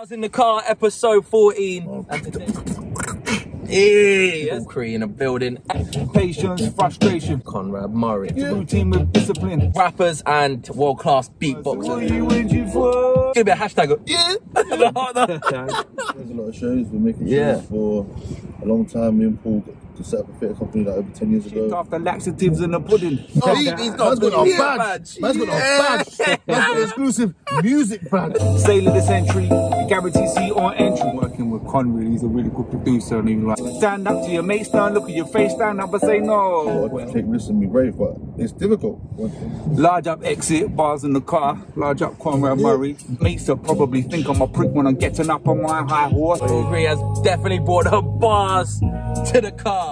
Bars in the Car, episode 14. And today, Paul Cree in the building. Patience, frustration, Conrad Murray. routine with discipline. Rappers and world-class beatboxers. What are you waiting for? Give me a hashtag. Yeah. There's a lot of shows. We're making shows for a long time. Me and Paul to set up a theatre company like over 10 years ago. After laxatives in the pudding. Oh, he's got a badge. Man's got a badge. Man's got an exclusive music badge. Sailor this entry, guarantee seat on entry. Working with Conrad, he's a really good producer. And he's like, stand up to your mates, stand, look at your face, stand up and say no. I take risks and be brave, but it's difficult. Large up exit, bars in the car. Large up Conrad Murray. Mates will probably think I'm a prick when I'm getting up on my high horse. Paul Cree has definitely brought the bars to the car.